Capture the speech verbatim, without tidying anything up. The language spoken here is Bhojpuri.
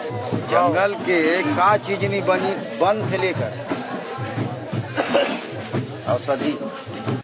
जंगल के का चीज नहीं बनी, वन से लेकर औषधि